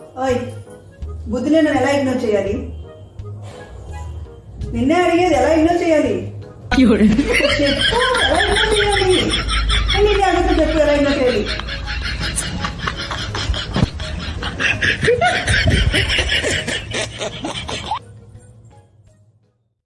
ఓయ్ బుద్ధి నేను ఎలా ఇగ్నోర్ చేయాలి? నిన్నే అడిగేది, ఎలా ఇగ్నోర్ చేయాలి చెప్పు, ఎలా ఇగ్నోర్ చేయాలి? నిన్నే అడుగుతూ చెప్పు, ఎలా ఇగ్నోర్ చేయాలి?